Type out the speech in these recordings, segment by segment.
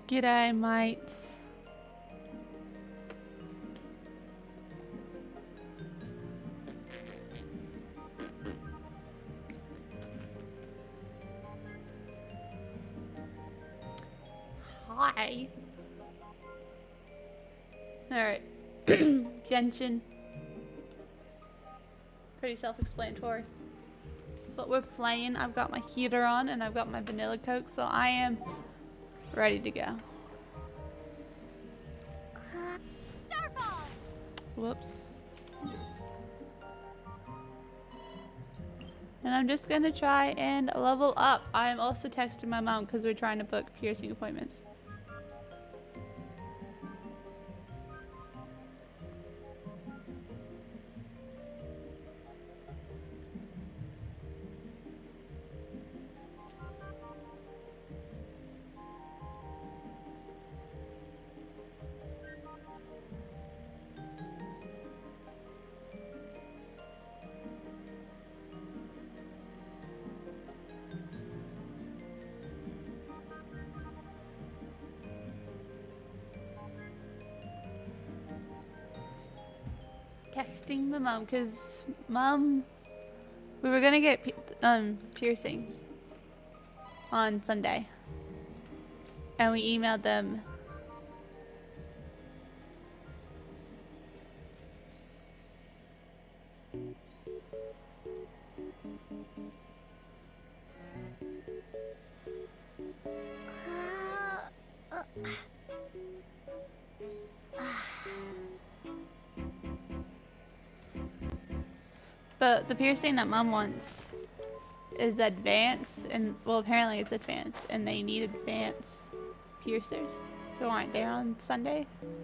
G'day, mates. Hi. Alright. Genshin. Pretty self-explanatory. That's what we're playing. I've got my heater on and I've got my vanilla Coke, so I am ready to go. Starfall! Whoops. And I'm just gonna try and level up. I am also texting my mom because we're trying to book piercing appointments. Texting my mom because mom, we were gonna get piercings on Sunday, and we emailed them. But the piercing that mom wants is advanced, and well, apparently it's advanced, and they need advanced piercers who aren't there on Sunday.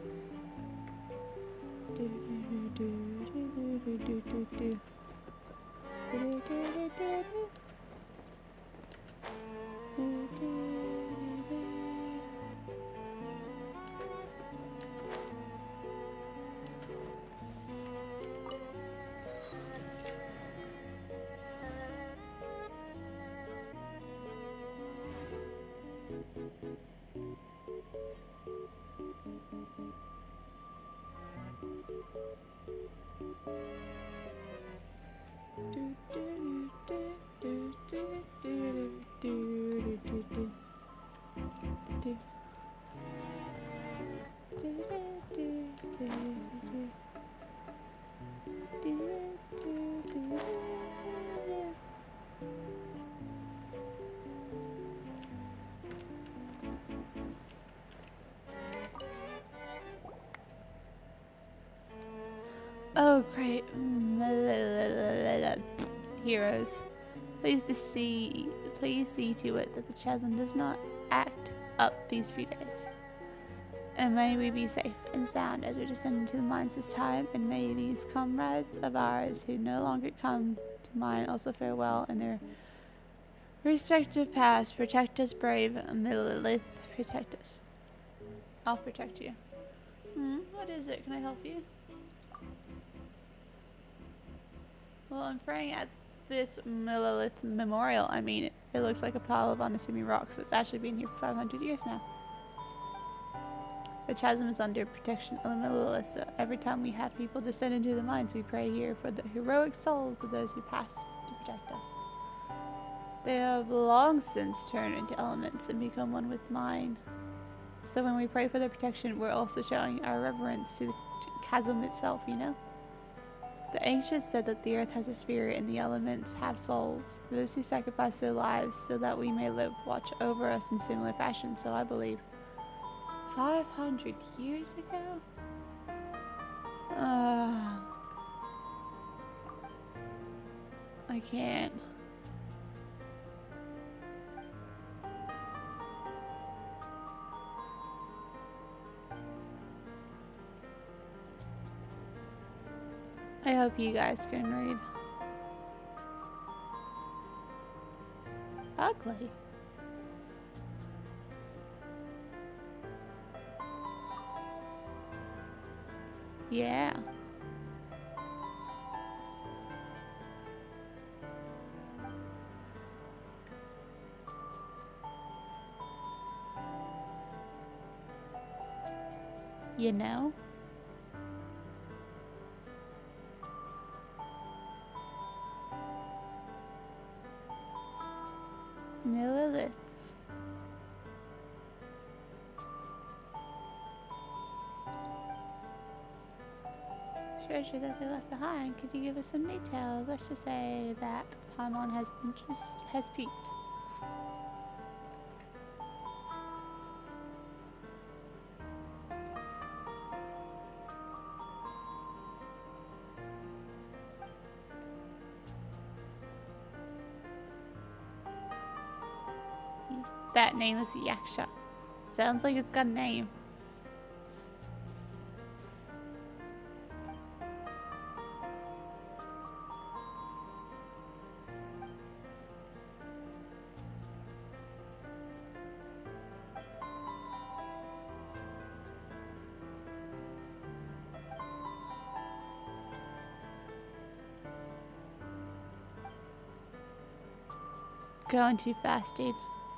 Oh great. Heroes. Please see to it that the chasm does not act up these few days. And may we be safe and sound as we descend into the mines this time, and may these comrades of ours who no longer come to mine also farewell in their respective paths. Protect us, brave Millelith, protect us. I'll protect you. What is it? Can I help you? Well, I'm praying at this Millelith memorial. I mean, it looks like a pile of unassuming rocks, but it's actually been here for 500 years now. The chasm is under protection of the Millelith, so every time we have people descend into the mines, we pray here for the heroic souls of those who passed to protect us. They have long since turned into elements and become one with mine. So when we pray for their protection, we're also showing our reverence to the chasm itself, you know? The ancients said that the earth has a spirit and the elements have souls. Those who sacrifice their lives so that we may live watch over us in similar fashion, so I believe. 500 years ago? I can't. I hope you guys can read. Ugly. Yeah. You know? Lilith. Treasure that they left behind. Could you give us some details? Let's just say that Paimon has peaked. That nameless Yaksha. Sounds like it's got a name. Going too fast, dude.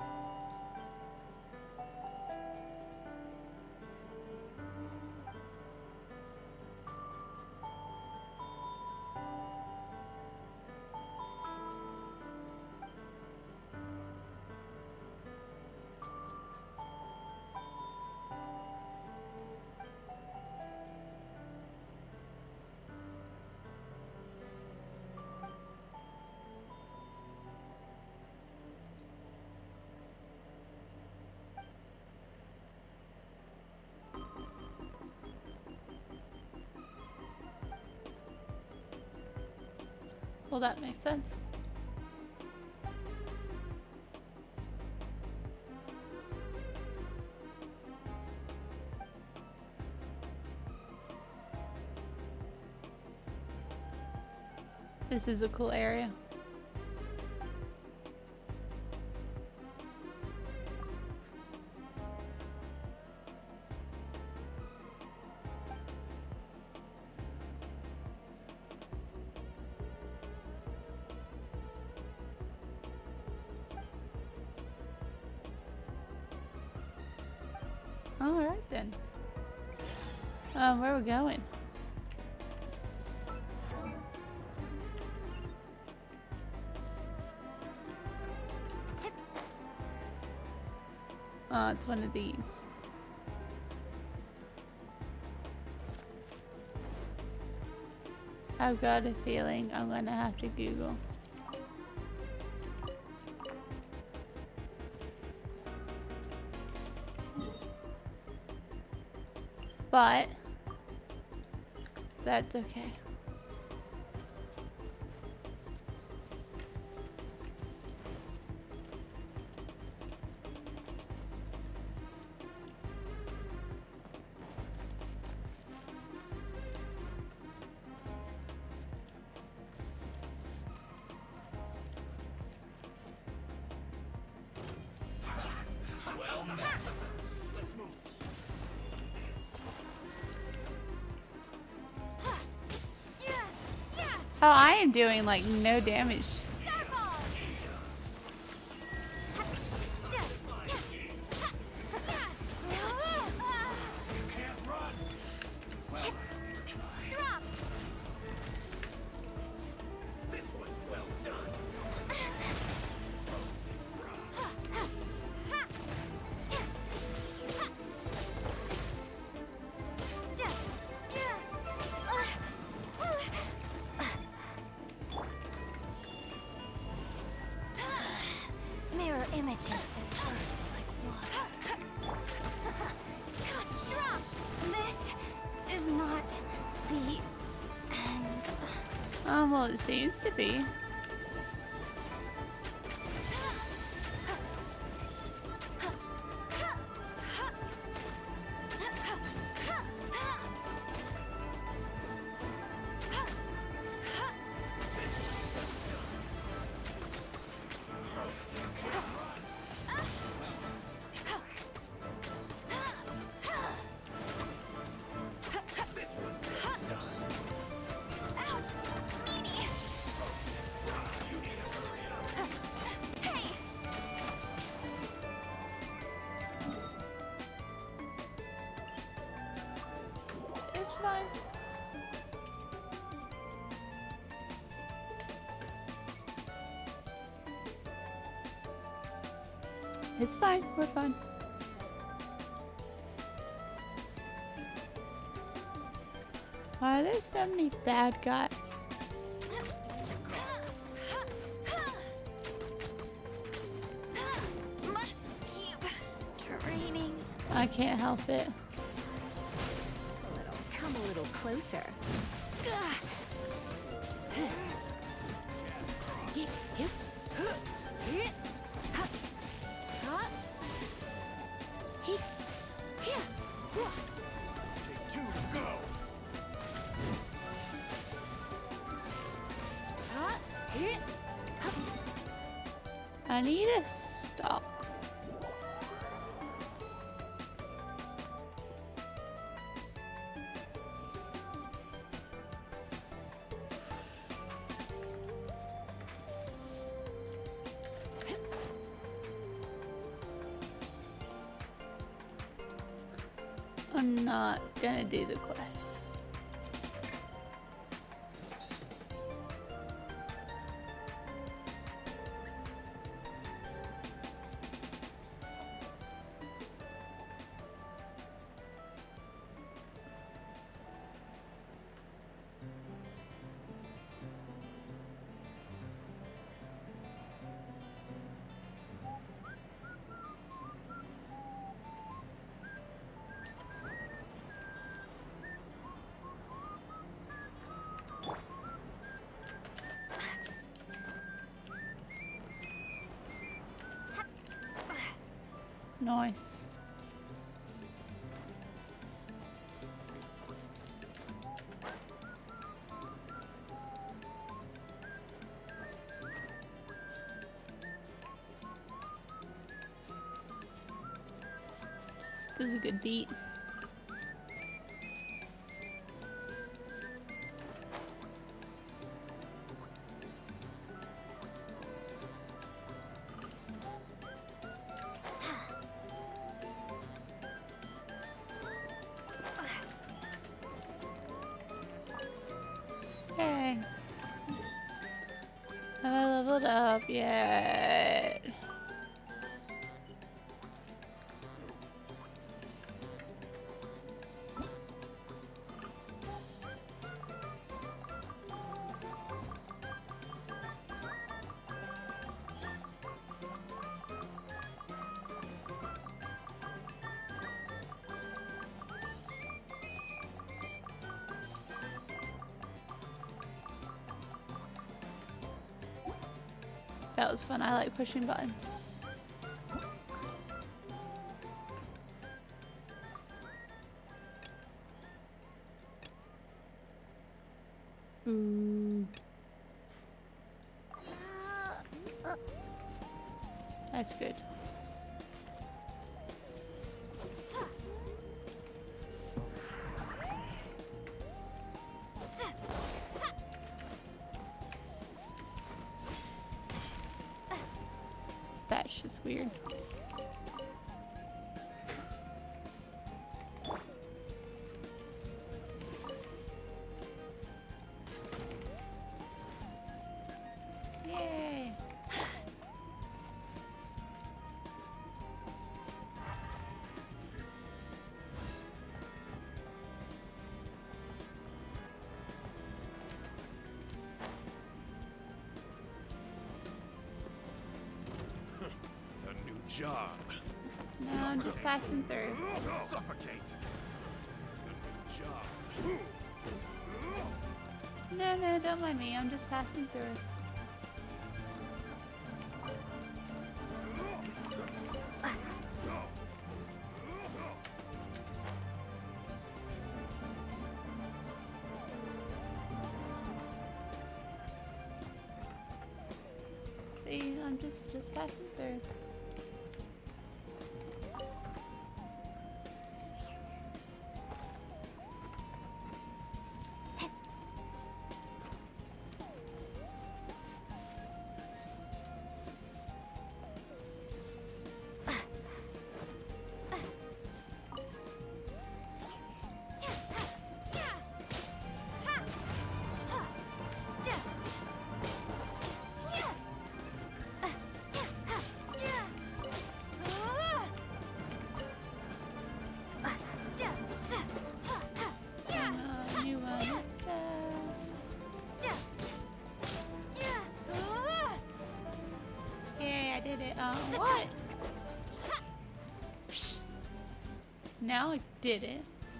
Well, that makes sense. This is a cool area. Alright then. Where are we going? Oh, it's one of these. I've got a feeling I'm gonna have to Google. But that's okay. Oh, I am doing like no damage. Images disperse like water. Gotcha. This is not the end. Well, it seems to be. It's fine. We're fine. Why are there so many bad guys? Must keep training. I can't help it. Come a little closer. I need to stop. I'm not gonna do the quest. Nice. This is a good beat. Yay. Have I leveled up yet? That was fun. I like pushing buttons. Ooh. That's good. That's just weird. Yay! Job. No, I'm just passing through. Suffocate. Job. No, don't mind me. I'm just passing through. See, I'm just passing through. did it. What? Psh. Now I did it.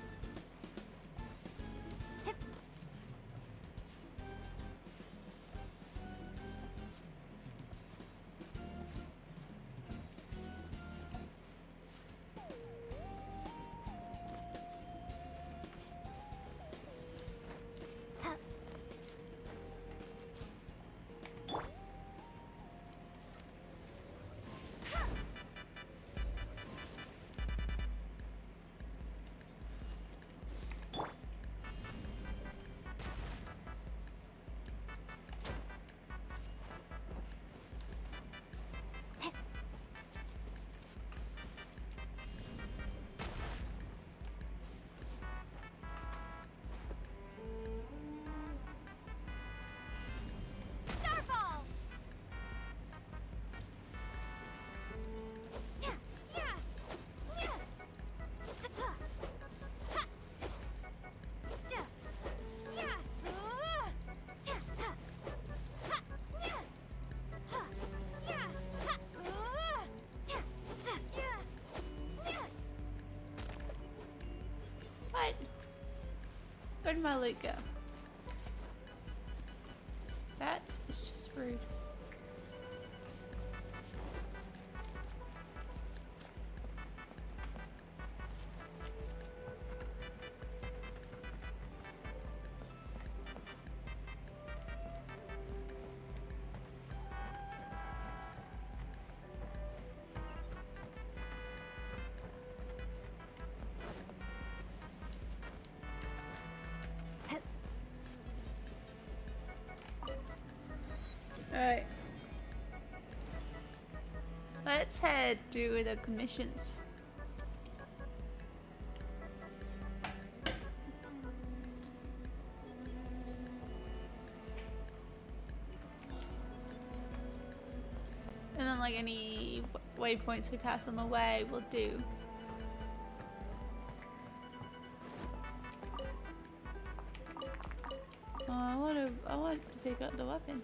Starfall! What? Where'd my loot go? That is just rude. Alright. Let's head to the commissions. And then like any waypoints we pass on the way we'll do. Oh, I want to pick up the weapon.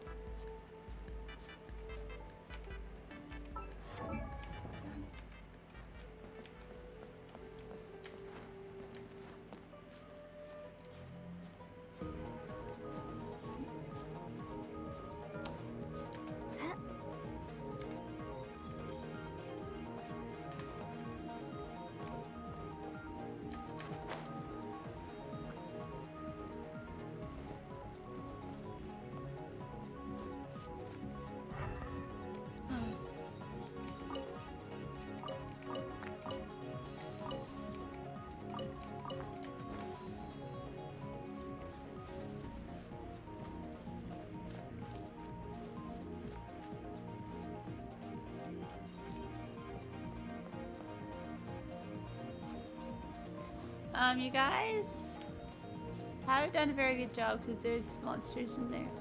You guys, I haven't done a very good job because there's monsters in there.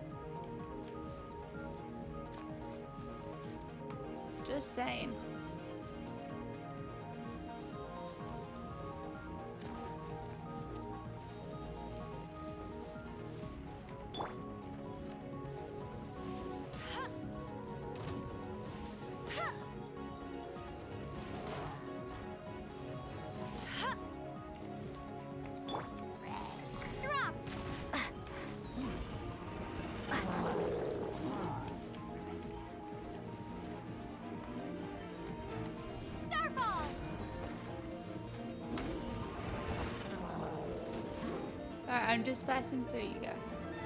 Just saying. Alright, I'm just passing through, you guys.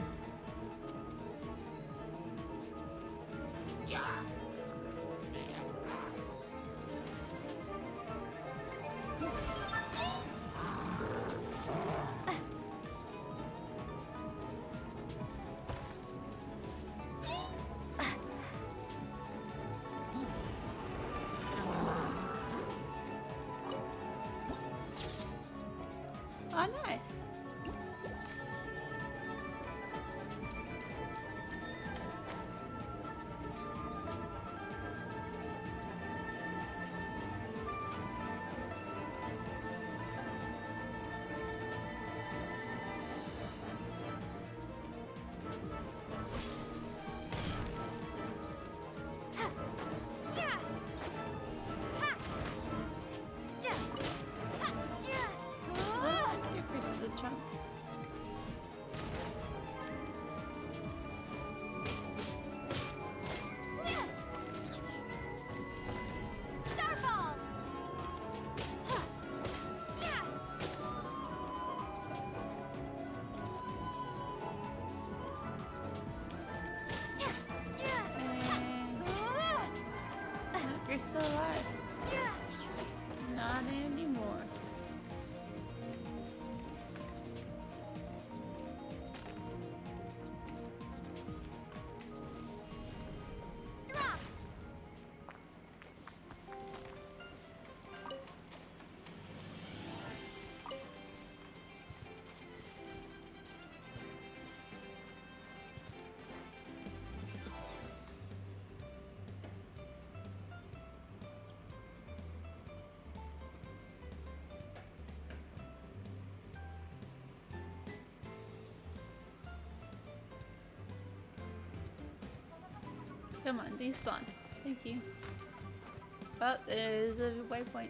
Oh, nice. You're still alive. Not anymore. Drop. Come on, despawn. Thank you. Oh, there's a waypoint.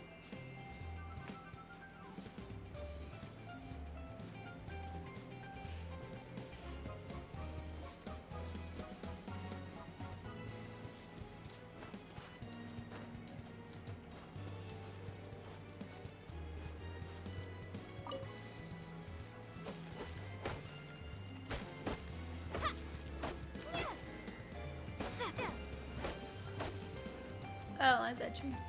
I don't like that tree.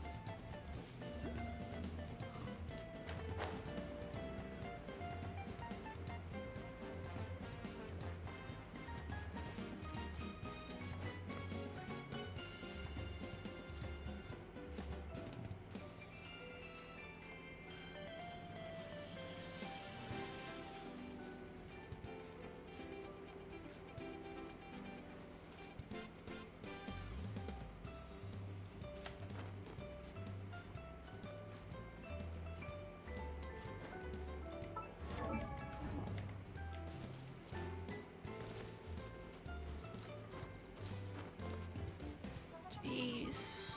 Jeez.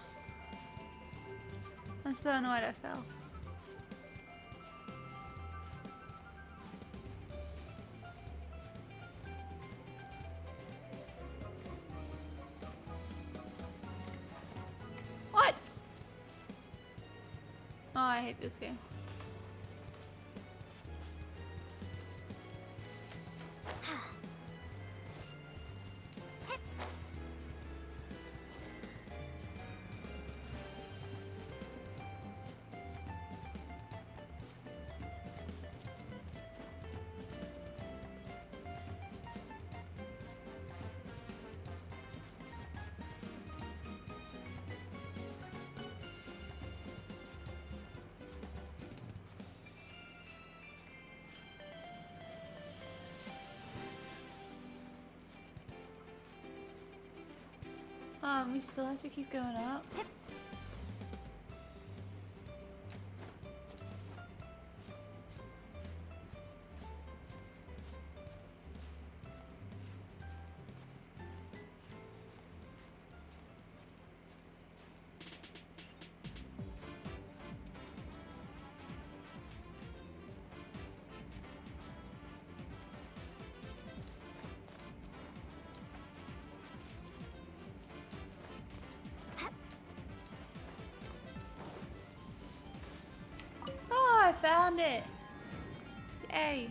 I'm so annoyed I fell. What? Oh, I hate this game. We still have to keep going up. I found it! Yay!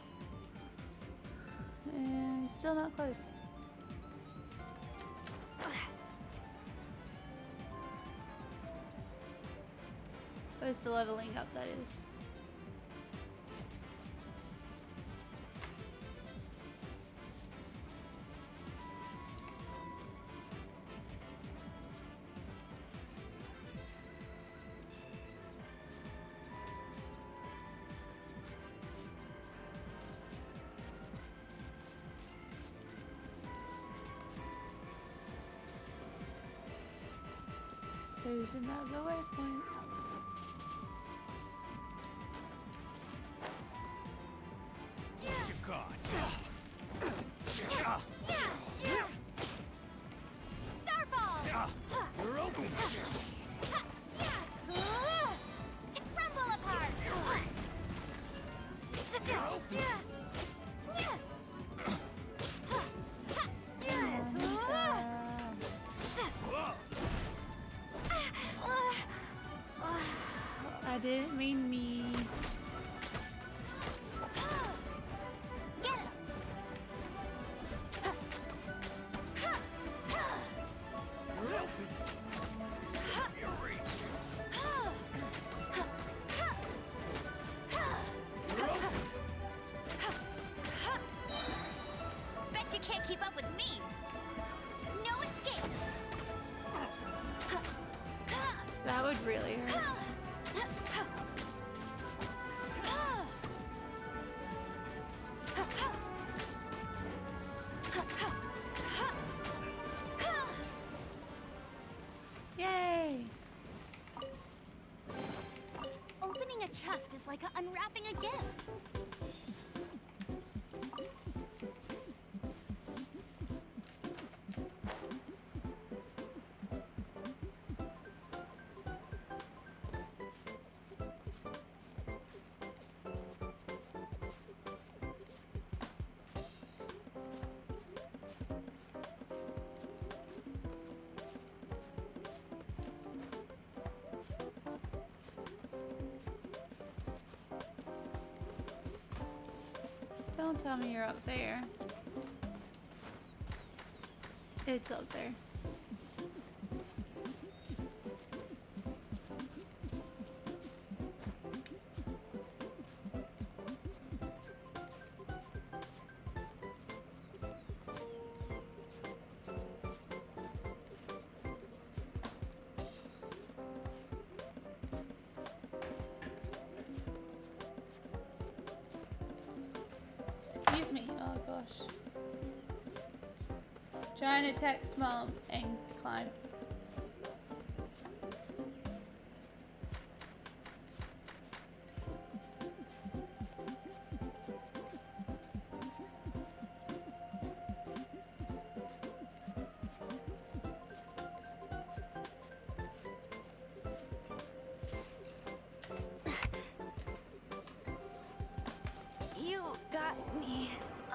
And still not close. Close to leveling up, that is. There's another waypoint. Starfall. You're open. Crumble apart. I didn't mean me. Get him. You're open. would really hurt. Yay! Opening a chest is like unwrapping a gift. Don't tell me you're up there. It's up there. Excuse me. Oh gosh. Trying to text mom and climb. You got me.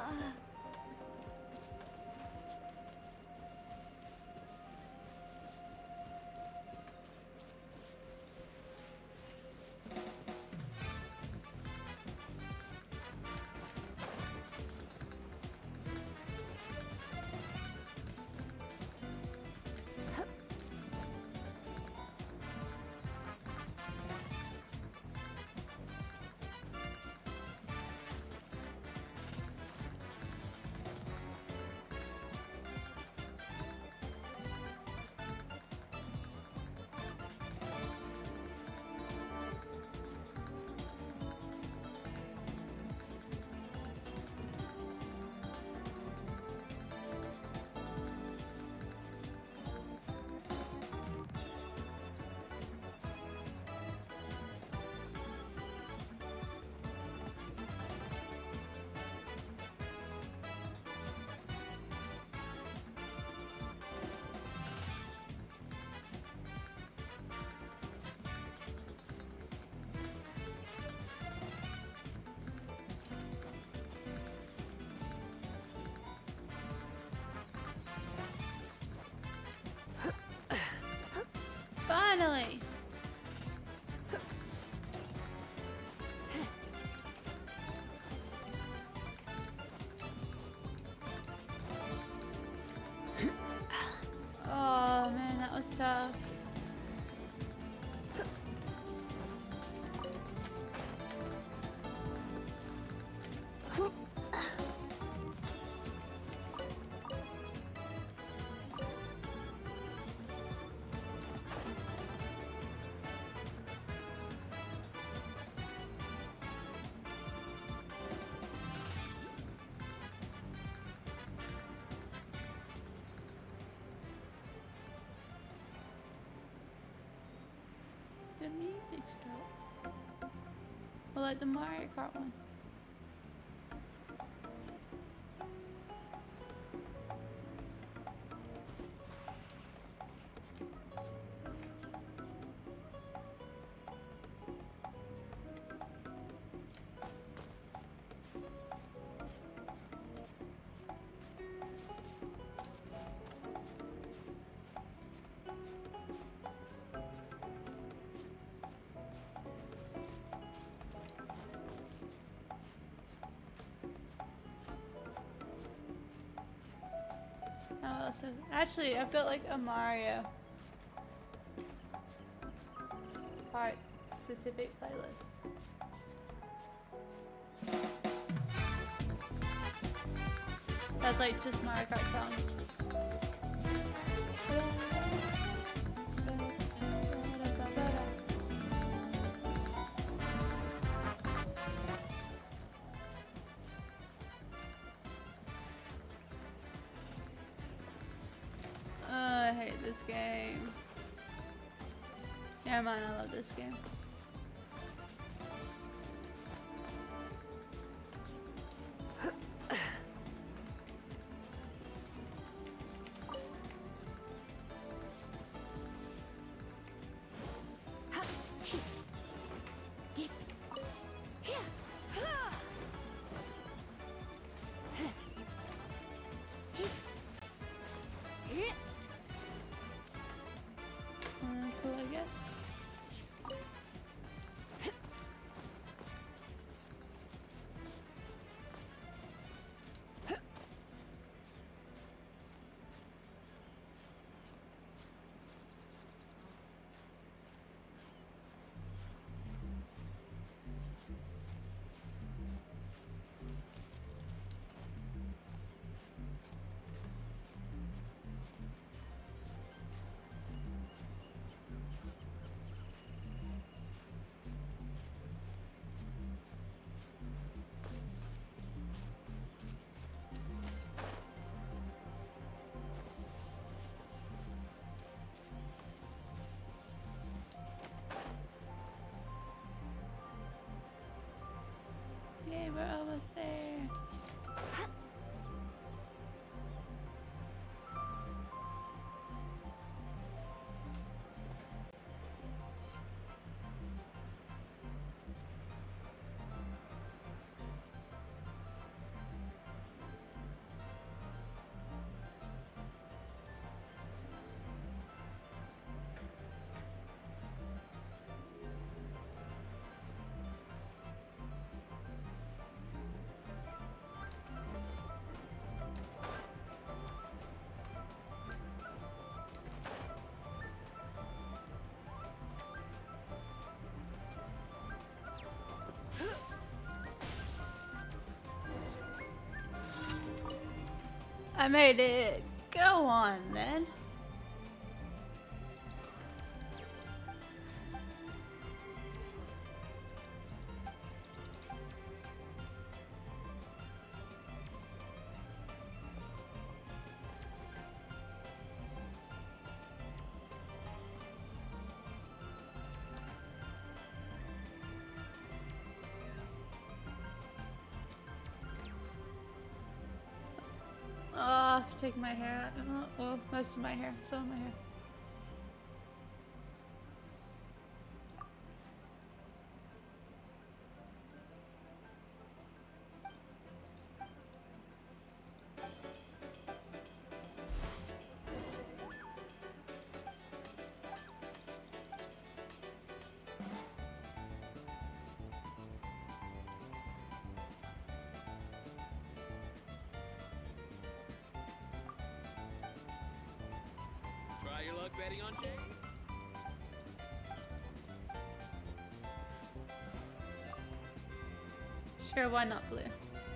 Finally! Oh man, that was tough. The music stopped. Well, like the Mario Kart one. Oh, so actually, I've got like a Mario Kart specific playlist. That's like just Mario Kart songs. this game. Never mind, I love this game. Cool, I guess. Yay, we're almost there. I made it. Go on then. Oh, take my hair out. Oh, well, most of my hair. Some of my hair. Try your luck betting on Jay. Sure, why not blue?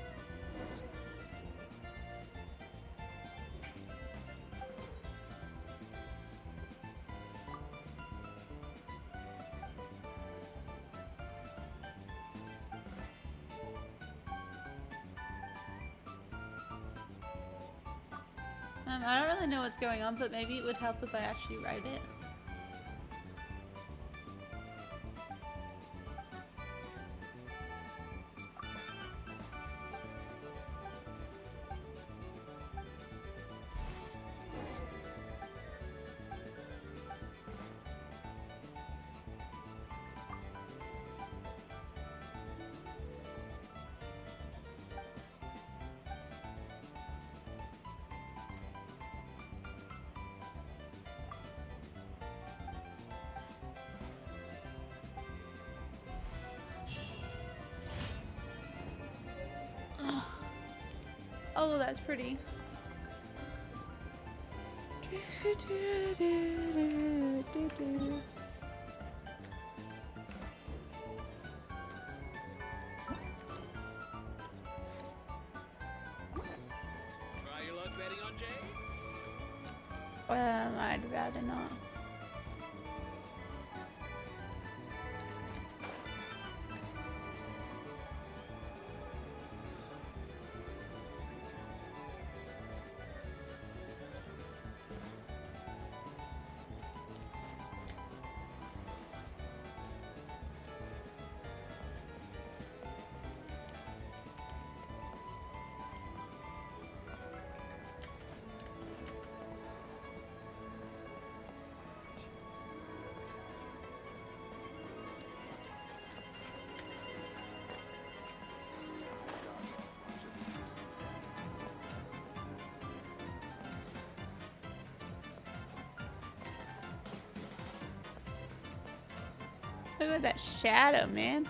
I don't really know what's going on, but maybe it would help if I actually write it. Oh, that's pretty. Try your luck betting on Jay. I'd rather not. Look at that shadow, man.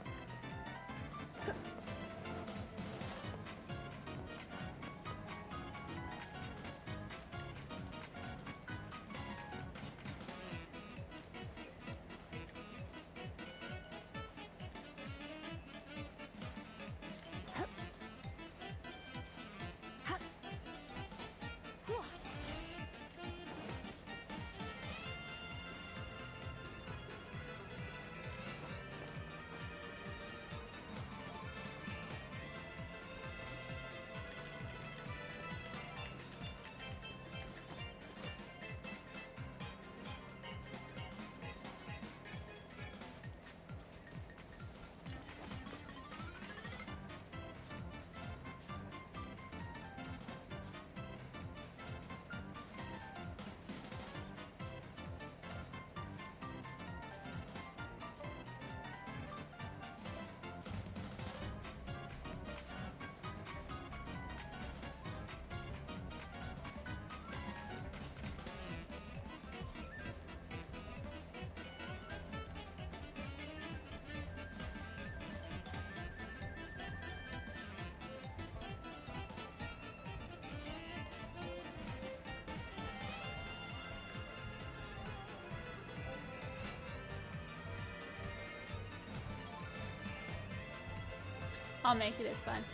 I'll make it as fun.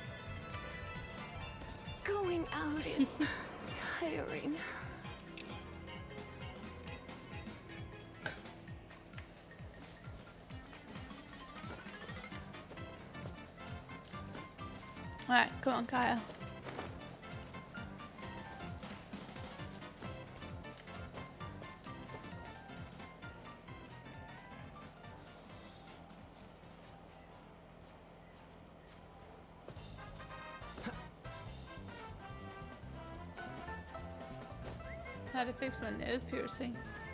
Going out is tiring. Alright, come on, Kyle. How to fix my nose piercing.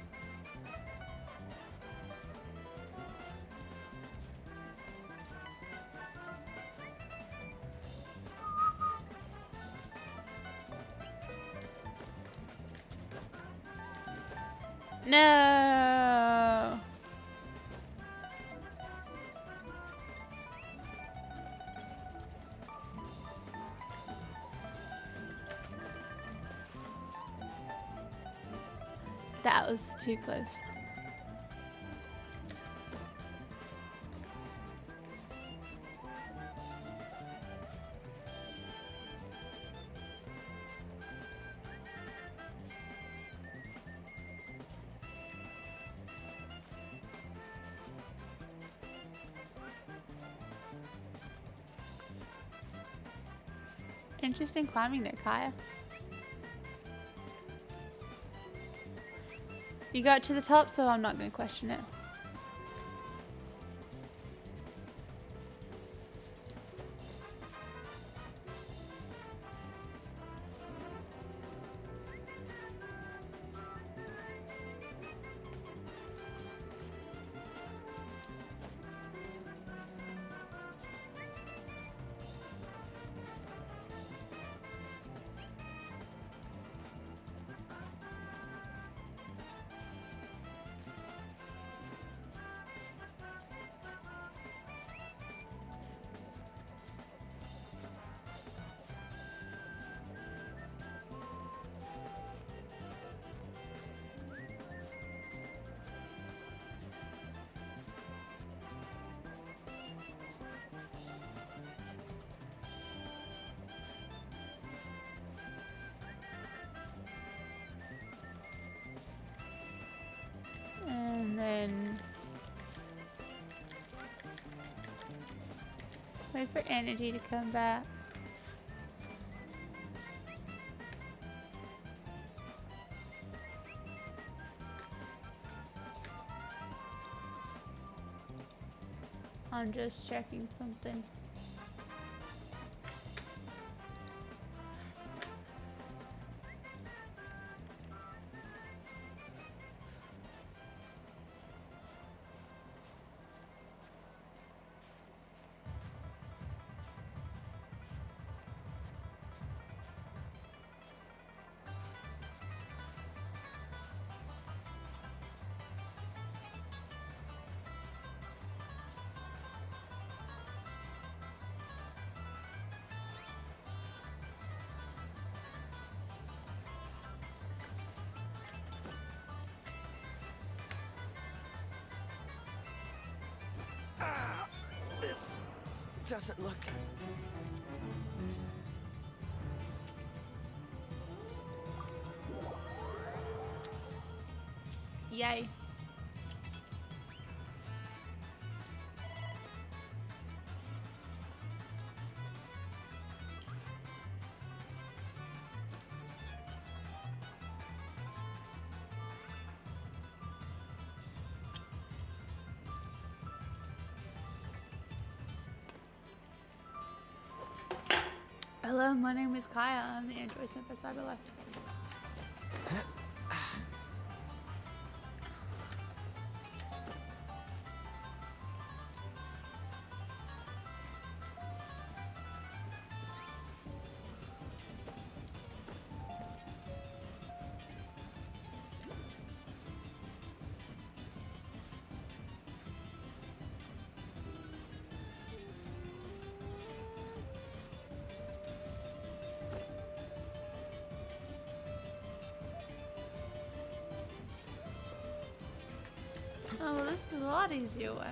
No. That was too close. Interesting climbing there, Kaya. You got to the top, so I'm not going to question it. And then wait for energy to come back. I'm just checking something. doesn't look... Yay. Hello, my name is Kaya. I'm the android sent by Cyberlife. Oh, well, this is a lot easier way.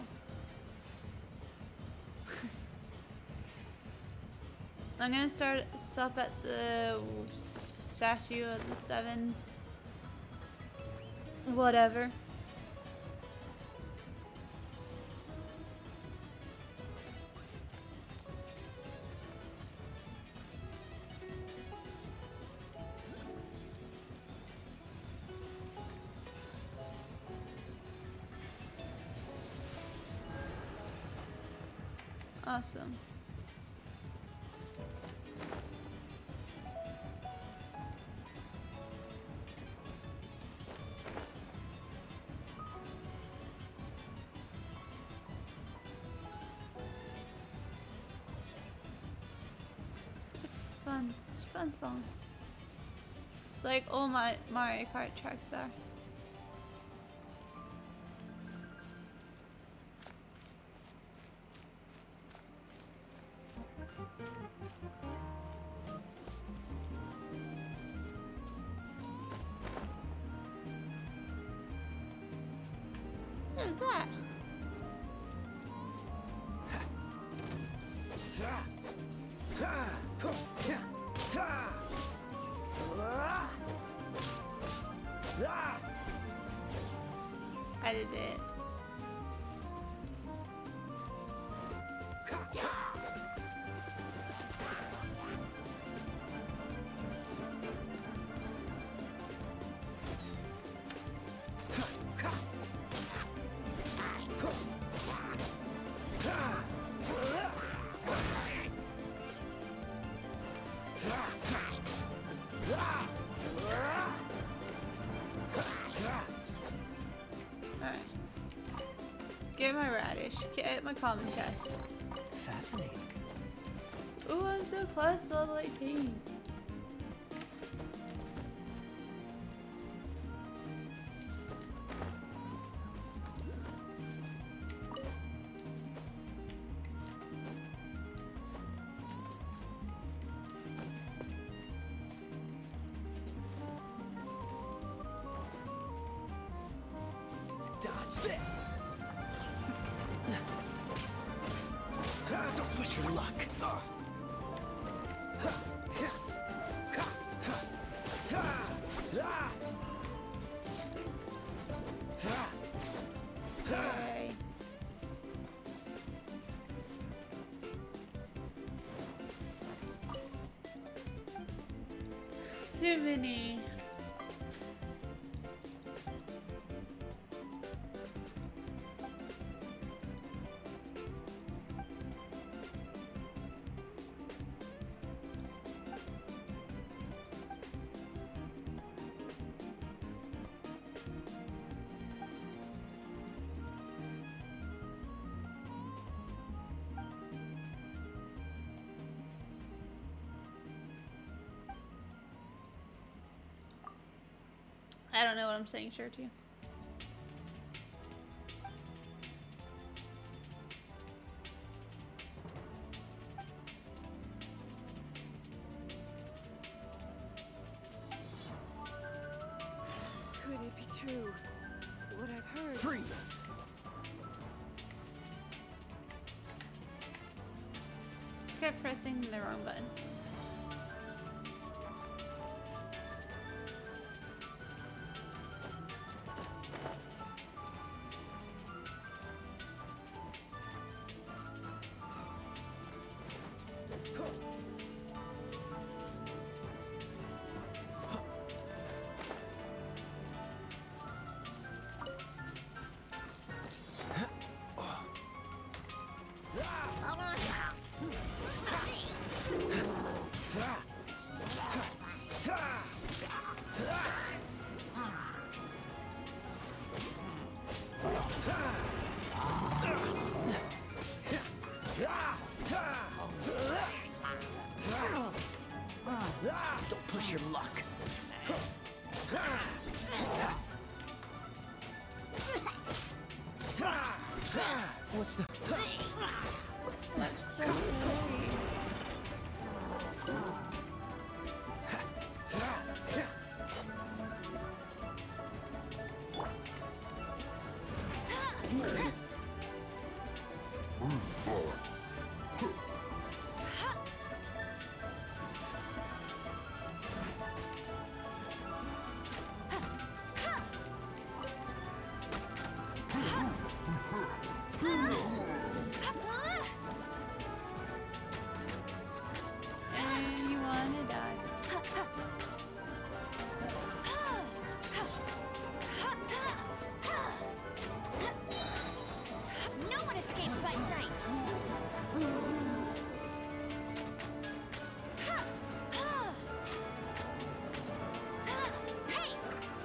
I'm gonna start up at the statue of the 7 whatever. Awesome. It's a fun song. Like all my Mario Kart tracks are. What is that? I did it. Get my radish. Get my common chest. Fascinating. Ooh, I'm so close to level 18. Dodge this. Don't push your luck. Okay. Too many. I don't know what I'm saying sure to. Could it be true? What I've heard. Freeze. kept pressing the wrong button. Don't push your luck. What's the... And you wanna die. No one escapes my sight. Hey!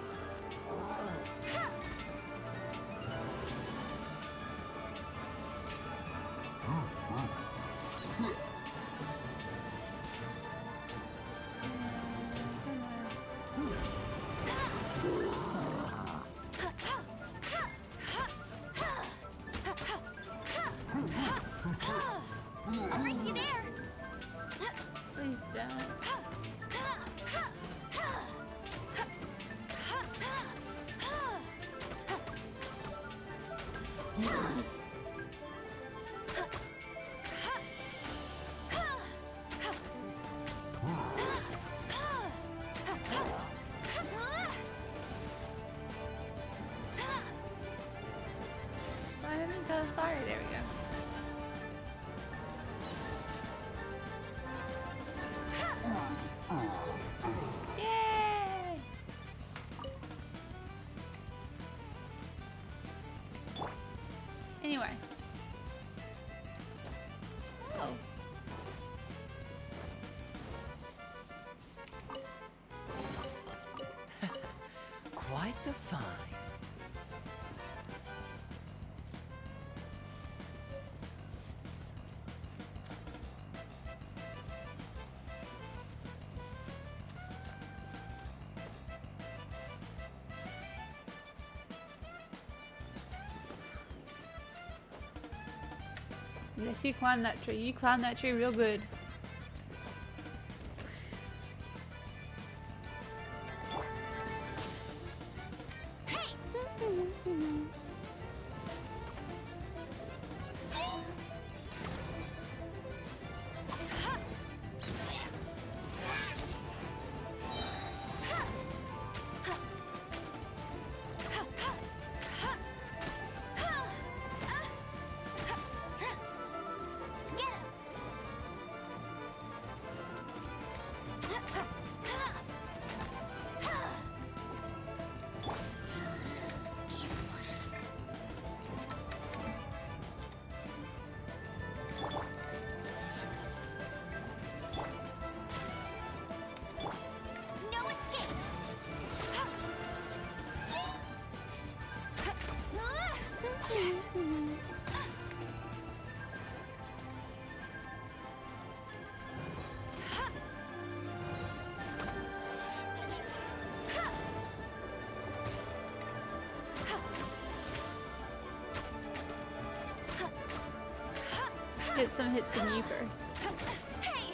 I'll race you there. Please don't. Fireman caught fire. There we go. Yay! Anyway. Oh. Quite the find. Yes, you climbed that tree. You climbed that tree real good. No escape. Get some hits in you first. Hey!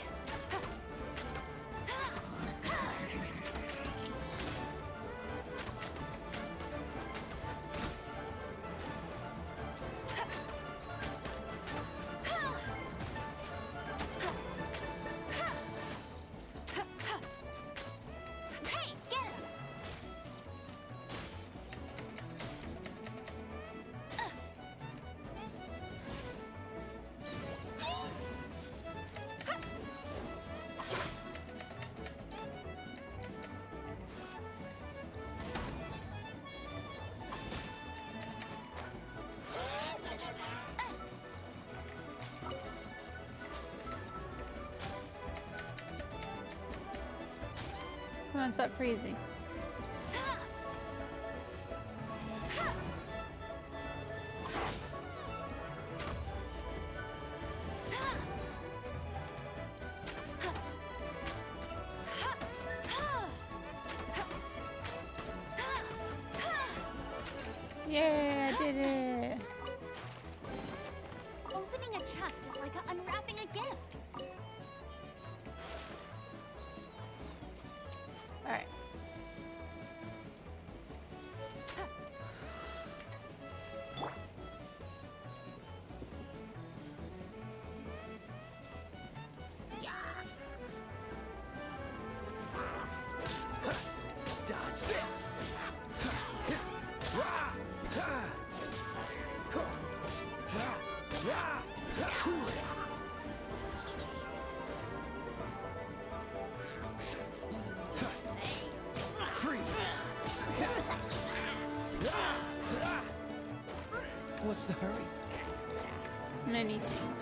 Come on, stop freezing. Yeah, I did it. Opening a chest is like unwrapping a gift. Alright. Dodge this. Cool it. Freeze. What's the hurry? Many things.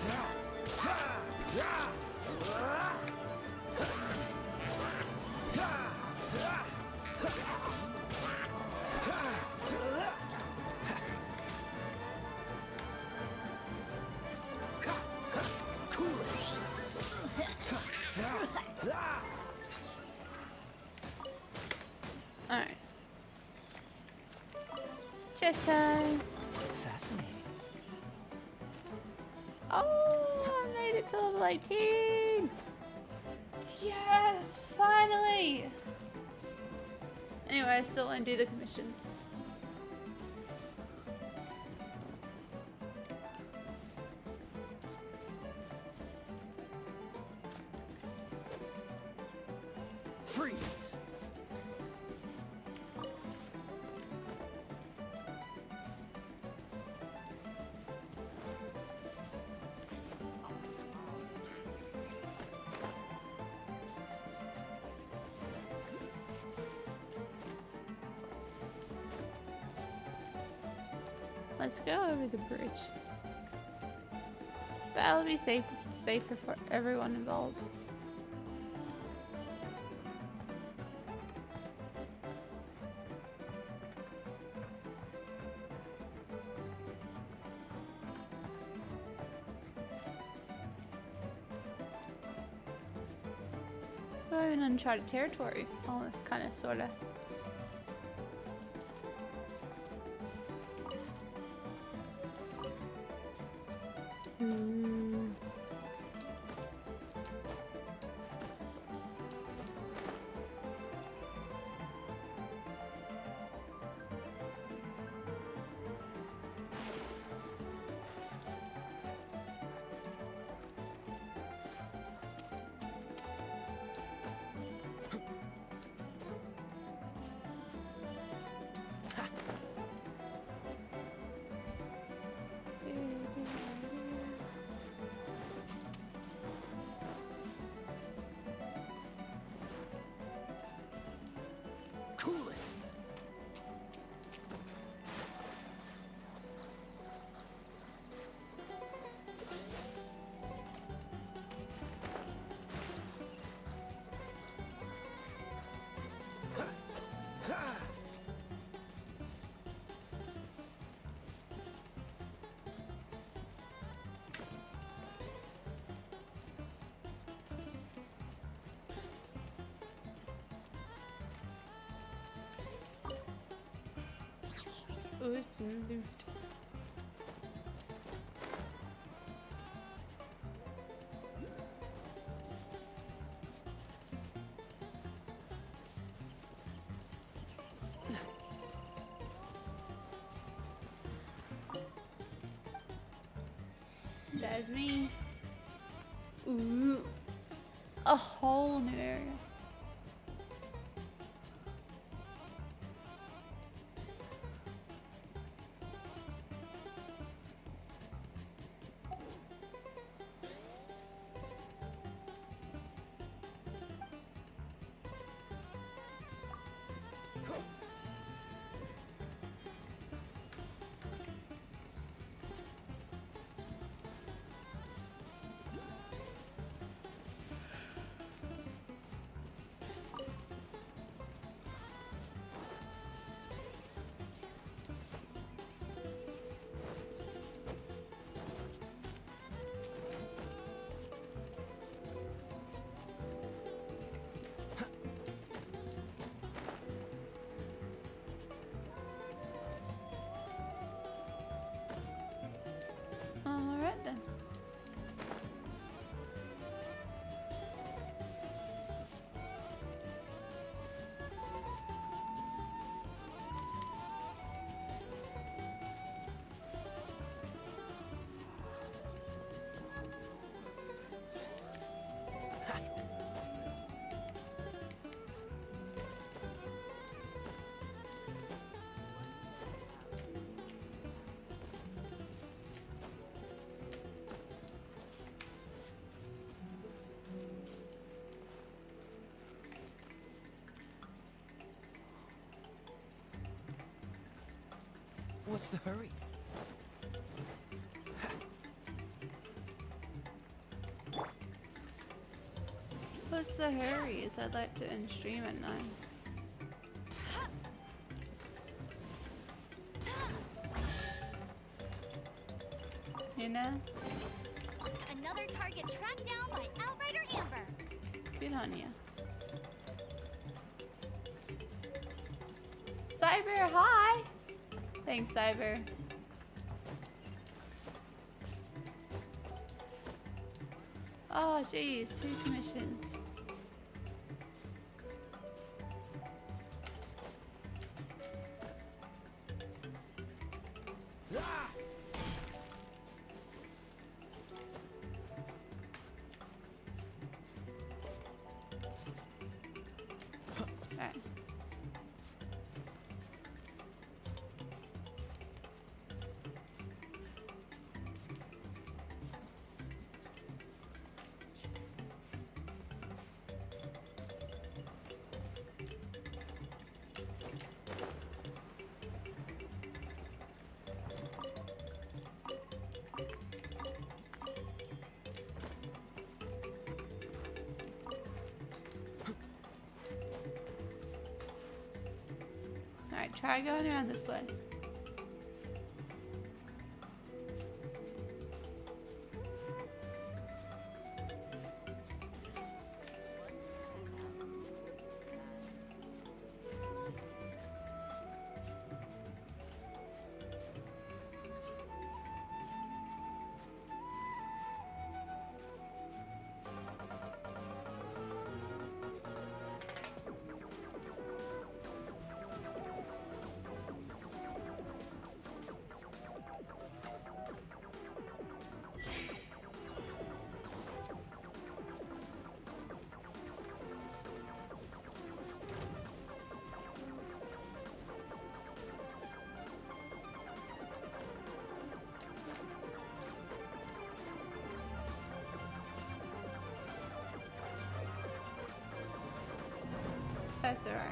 Cool it. Alright. Chest time. Fascinating. Oh, I made it to level 18. Yes, finally. Anyway, I still want to do the commissions. Freeze. Let's go over the bridge. That'll be safer for everyone involved. We're in uncharted territory, almost, kind of, sorta. Cool it. Ooh, it's loot. That's me. Ooh. A whole new area. What's the hurry? What's the hurry? Is I'd like to end stream at 9. You know? Another target tracked down by Outrider Amber. Good on ya. Cyber, hi! Thanks, Cyber. Oh, jeez, 2 commissions. Alright. Alright, try going around this way. That's alright.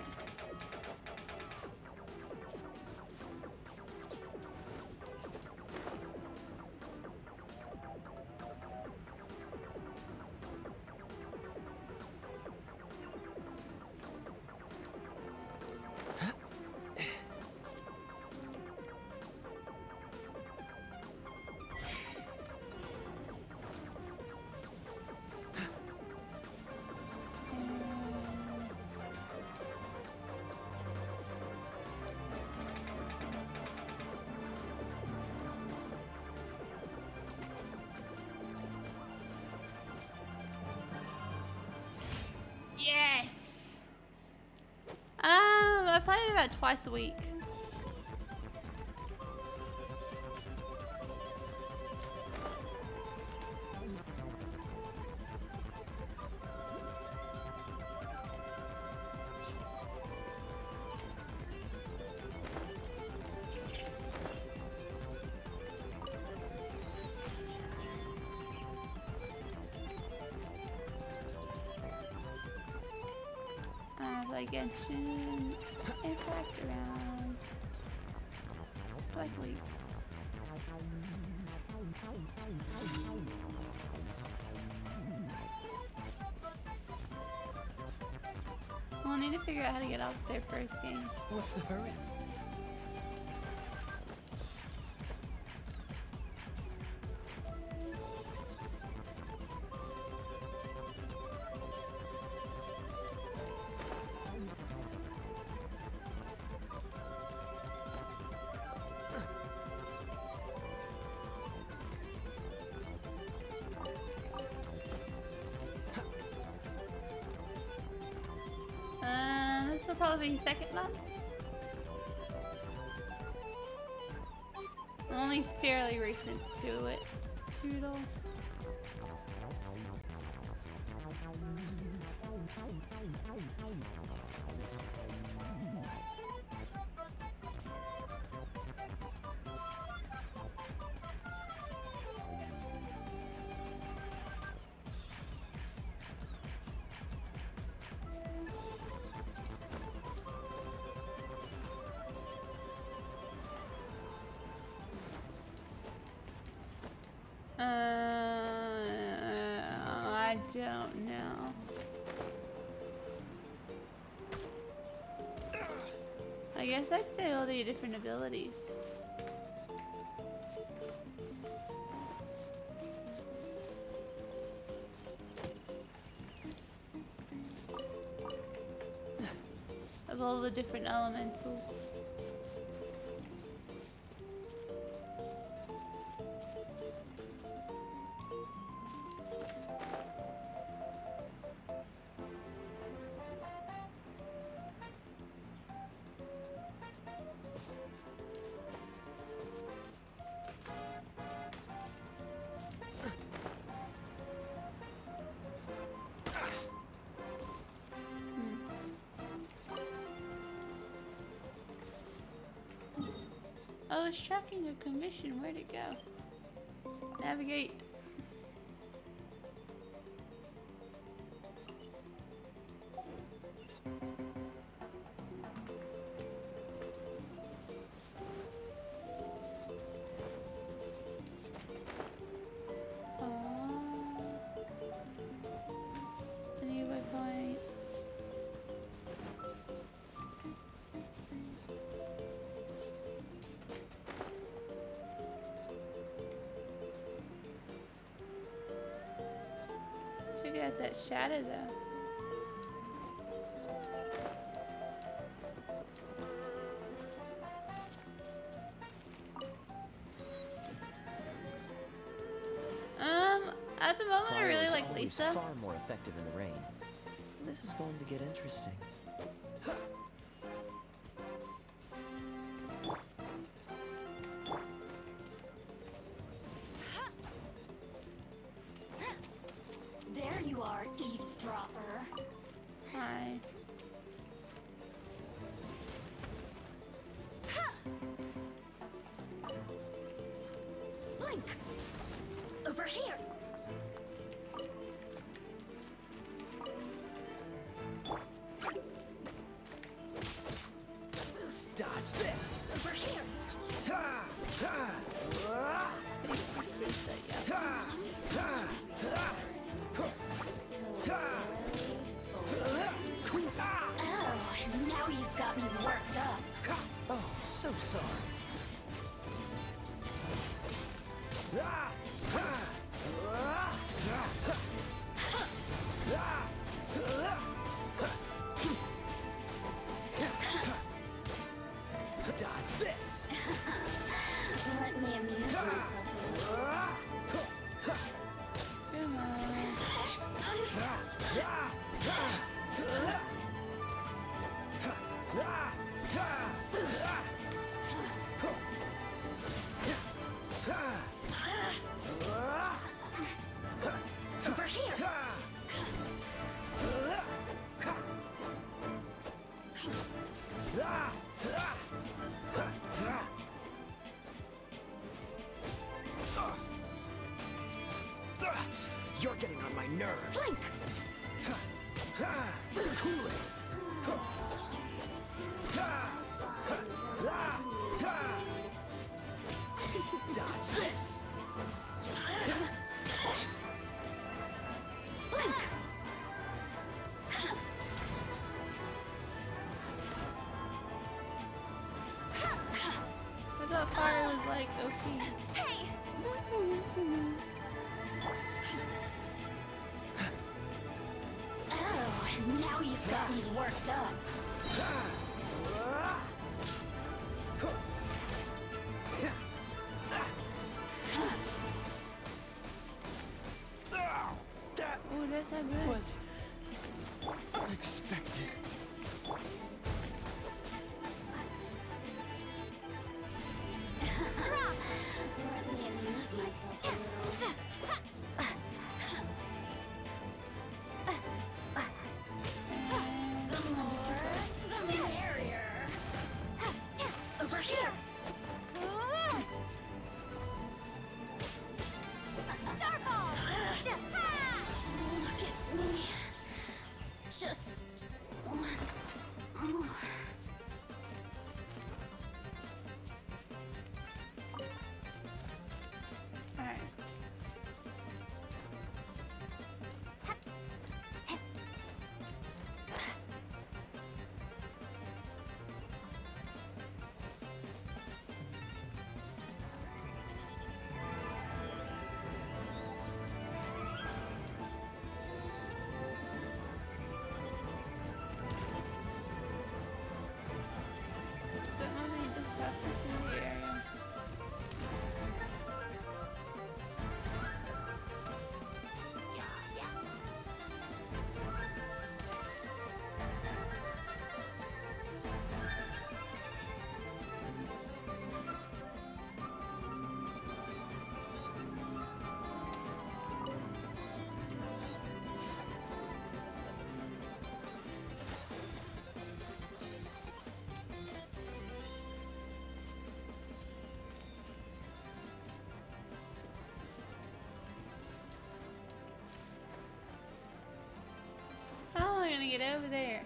Yes! I play it about twice a week. Like Genshin Impact around twice a week. We'll need to figure out how to get out their first game. What's the hurry? This will probably be second month. I'm only fairly recent to it. Toodle. don't know. I guess I'd say all the different abilities. Of all the different elementals. Oh, it's tracking a commission. Where'd it go? Navigate. Any waypoint? Check out that shadow though. At the moment I really like Always Lisa. far more effective in the rain. This is going to get interesting. There you are, eavesdropper. Hi. Blink! Over here! Dodge this. Over here! Ha! Ha! Ah! Lisa, yeah. Ha! Ha! Ha! So Ha! Ah! Oh, now you've got me worked up. Oh, so sorry. Ah! Ha! Ah! Ah! Ah! Dodge this. Let me amuse myself a little. Ah! Come on. Over here! You're getting on my nerves. Blink! Cool it. Dodge this. Blink! I thought fire was like OP. Hey! Oh, now you've got me worked up. That Oh, that's not good. was unexpected. Let me amuse myself a little. The more, the merrier. Over here. Starball! Look at me. Just once more. Alright. get over there.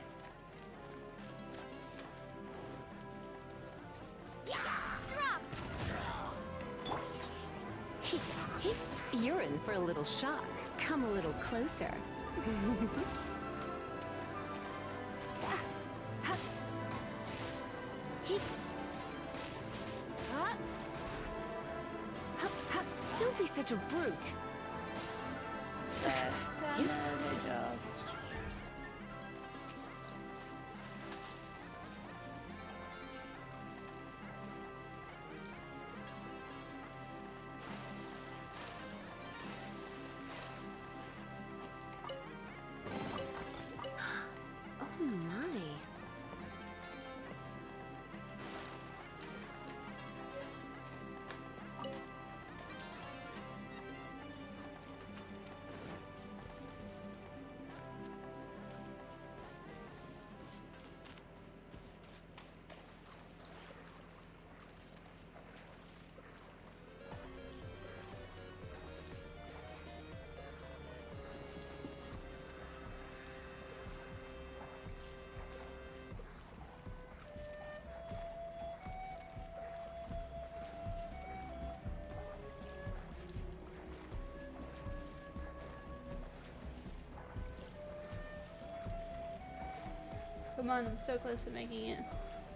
You're in for a little shock. Come a little closer. Don't be such a brute. Done another job. Oh my. Come on, I'm so close to making it.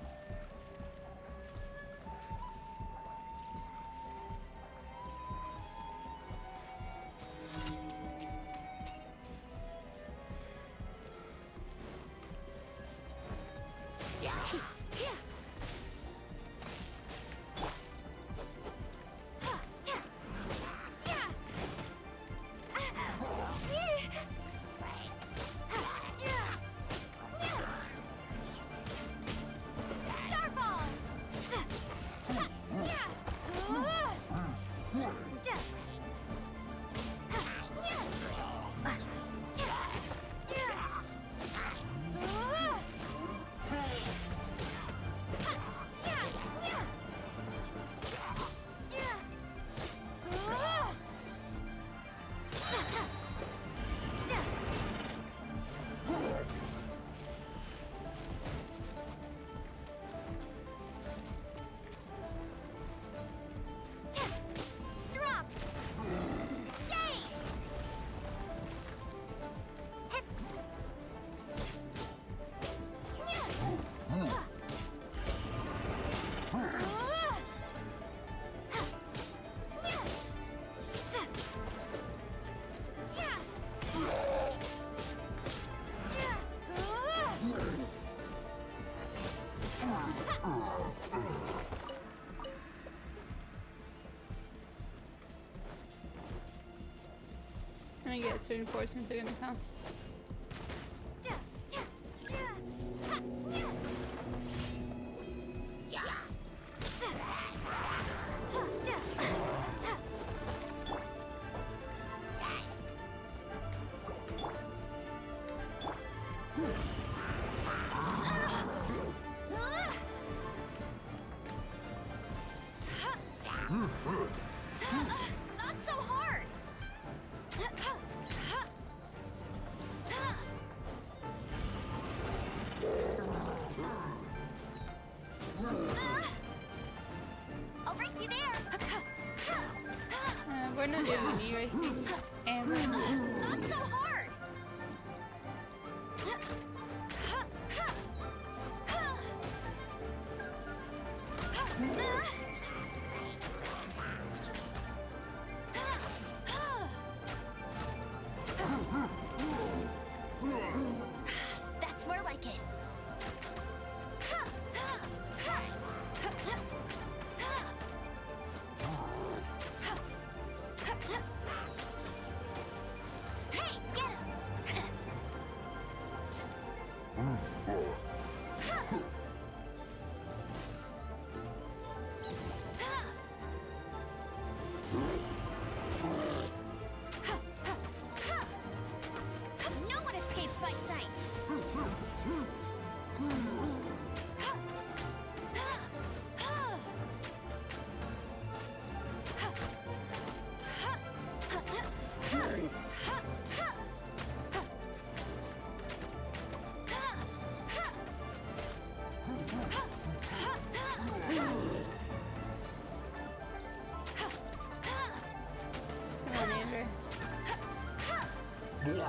Let me get reinforcements are gonna come. Not so hard. I'll race you there. We're not doing any racing. And Not so hard. That's more like it. Hey, get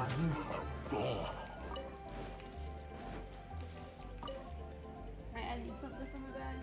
I need something from the bag.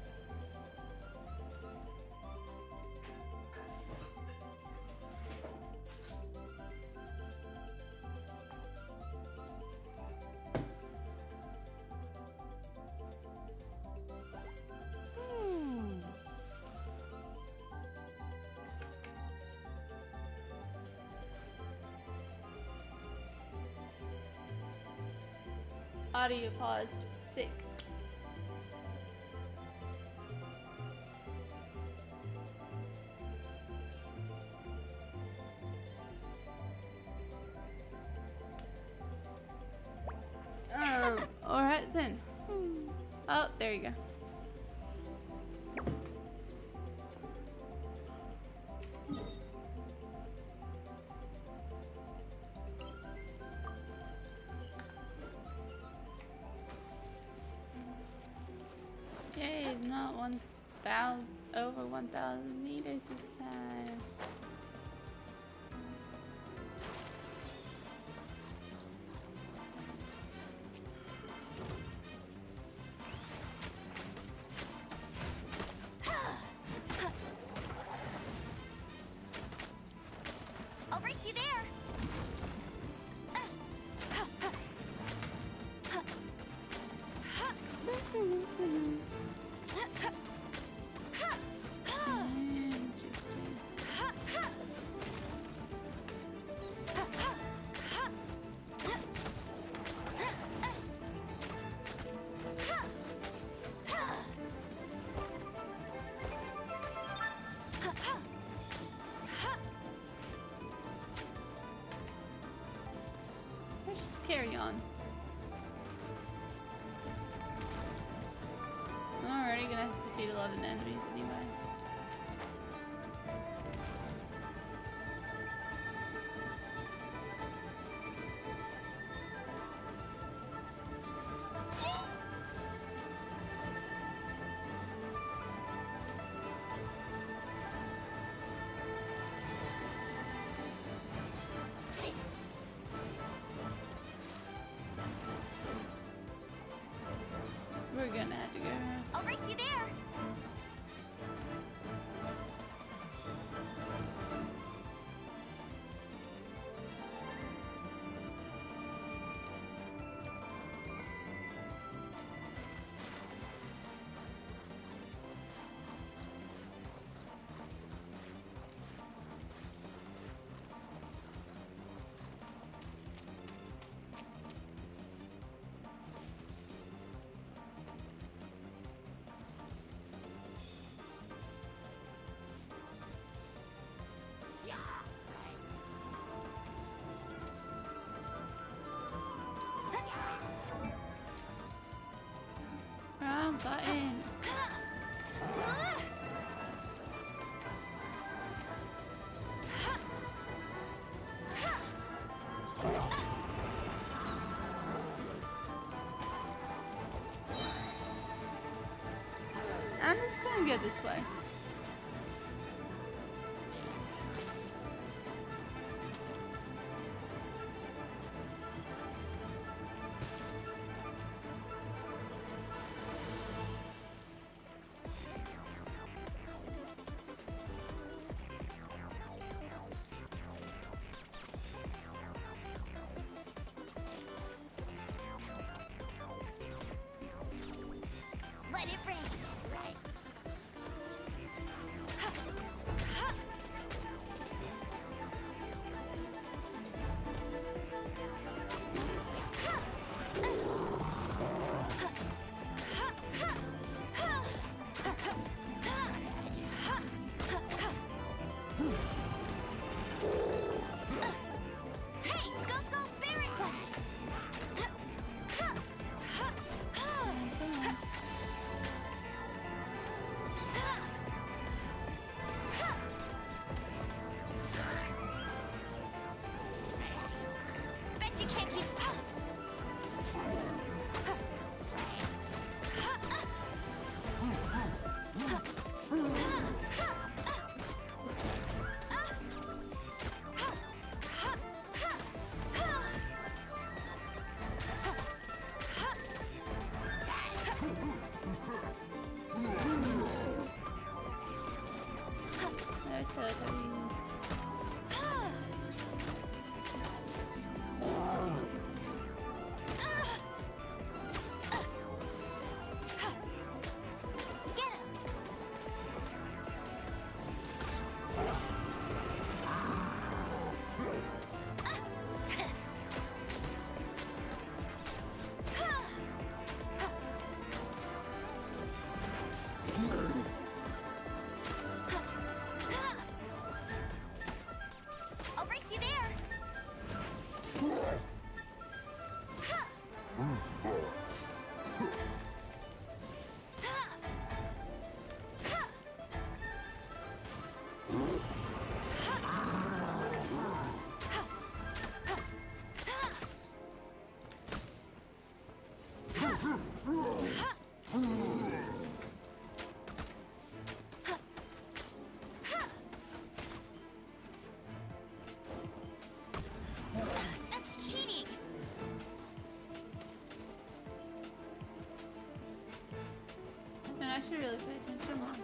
Audio paused. Sick. Alright then. Oh, there you go. Yay, not 1,000, over 1,000 meters this time. I'll race you there. Interesting. Let's just carry on. I'm already gonna have to defeat 11 enemies anyway. We're gonna have to go. I'll race you there. Wrong button. I'm just gonna go this way. Let it rain. Right. Alright, Teletubbies. I'll race you there. That's cheating. Man, I should really pay attention more.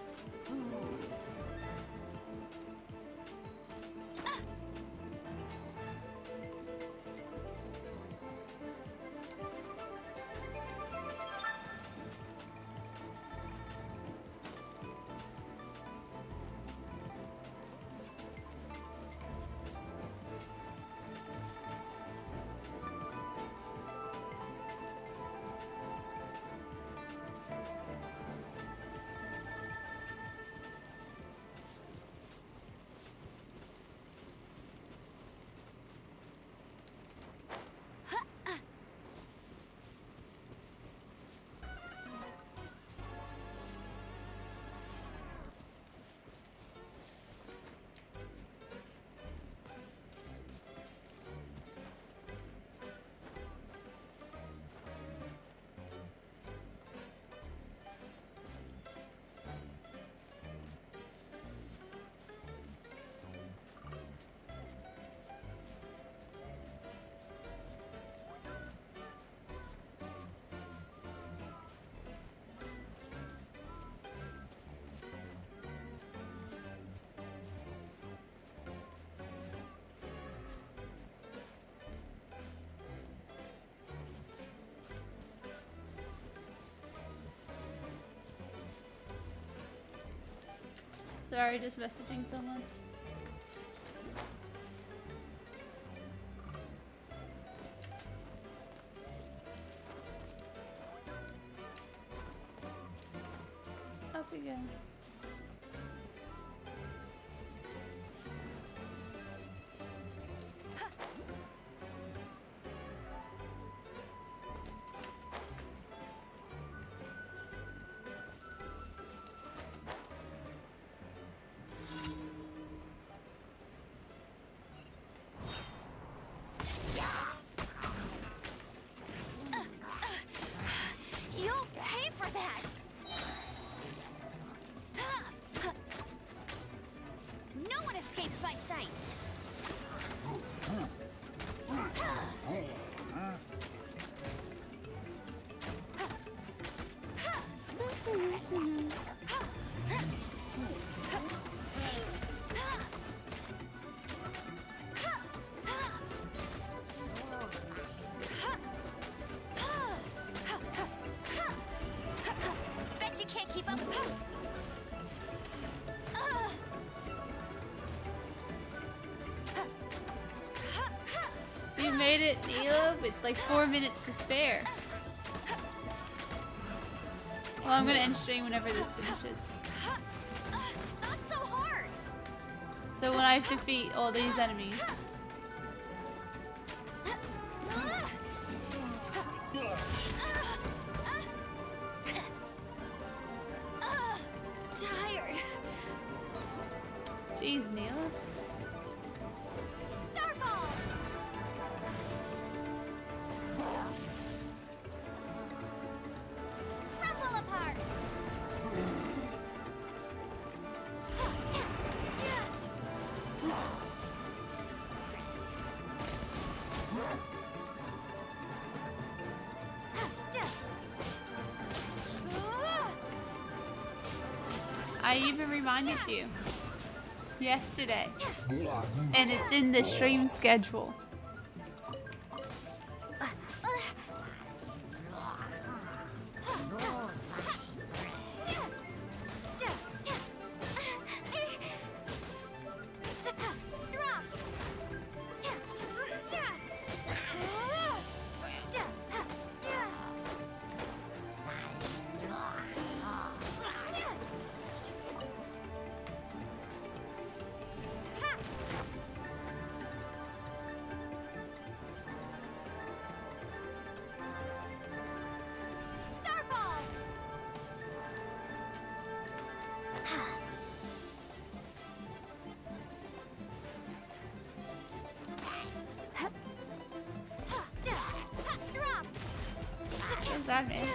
Sorry, just messaging someone. Up again. You'll pay for that. No one escapes my sights. Bet you can't keep up. You made it, Neela, with like 4 minutes to spare. Well, I'm gonna end stream whenever this finishes. Not so hard. So when I defeat all these enemies. Tired. Jeez, Neela. Starball. Crumble apart. I even reminded you. yesterday. And it's in the stream schedule. What's that mean?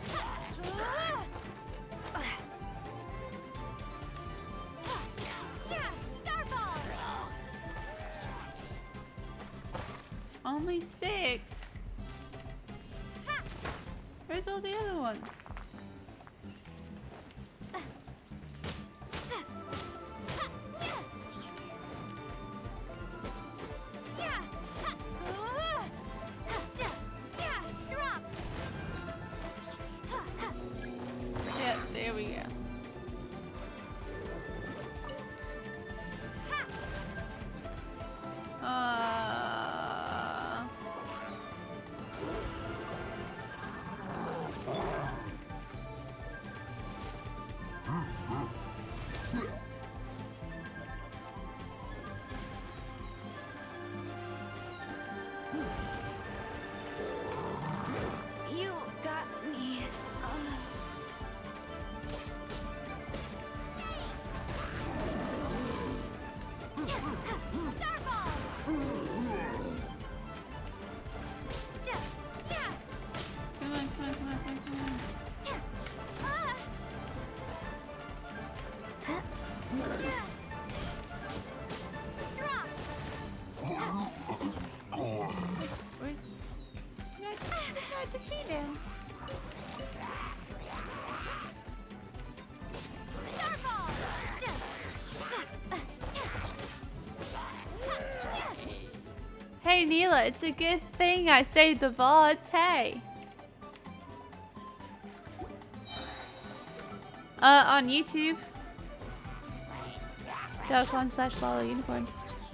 Only 6. Where's all the other ones? Yep, there we go. You got me. Come on, come on, come on, come on, come on. Where's... I defeat him. Hey Neela, it's a good thing I saved the vault, hey. On YouTube. .com/LalaUnicorn.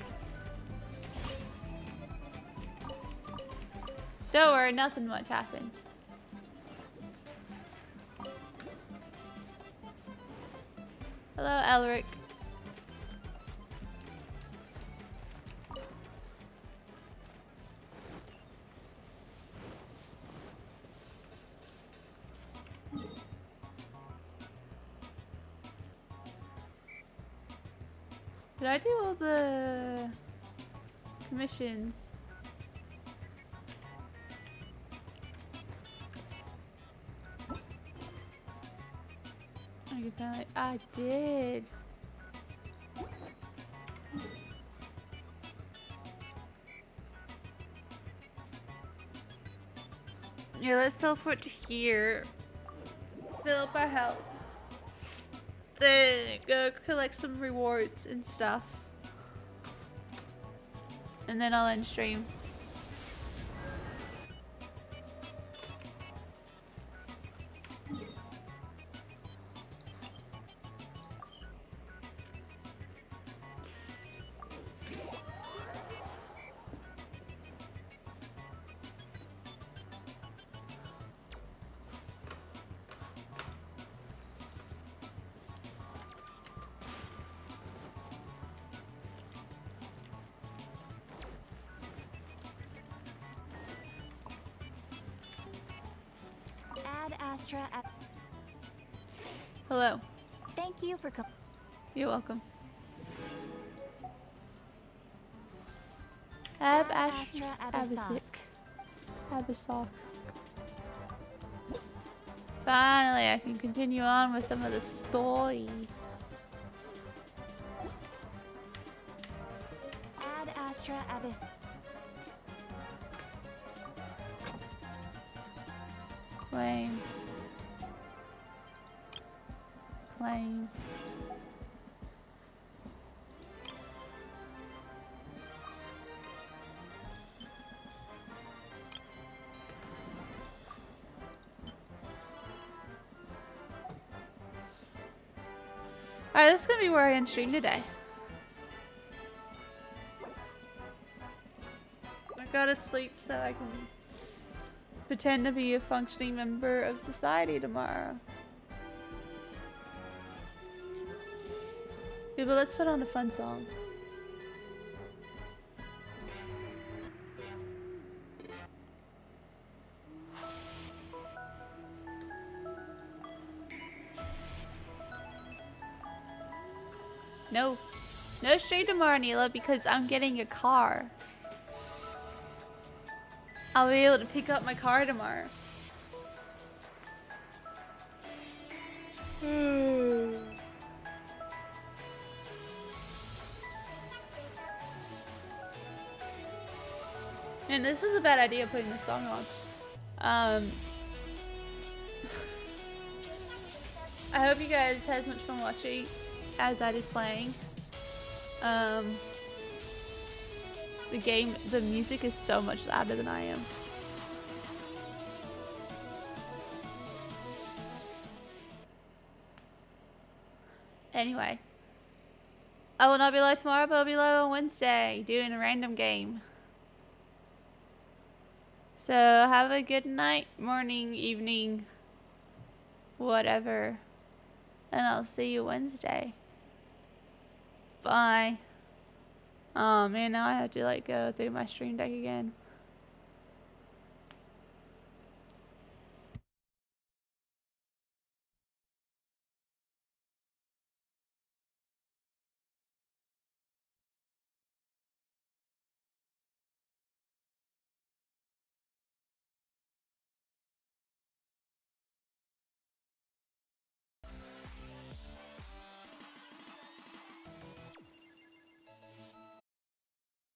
Don't worry, nothing much happened. Hello, Elric. Did I do all the commissions? I can finally. I did. Yeah, let's teleport to here. Fill up our health. Then go collect some rewards and stuff. And then I'll end stream. Ad Astra. Hello. Thank you for coming. You're welcome. Astra Abyssok. Finally, I can continue on with some of the story. Ad Astra Abyss. Claim. Alright, this is gonna be where I end stream today. I gotta sleep so I can pretend to be a functioning member of society tomorrow. Yeah, but let's put on a fun song. No. No stream tomorrow, Neela, because I'm getting a car. I'll be able to pick up my car tomorrow. And this is a bad idea putting this song on. I hope you guys had as much fun watching as I did playing. The music is so much louder than I am. Anyway. I will not be live tomorrow, but I'll be live on Wednesday doing a random game. So have a good night, morning, evening, whatever. And I'll see you Wednesday. Bye. Oh man, now I have to like go through my stream deck again.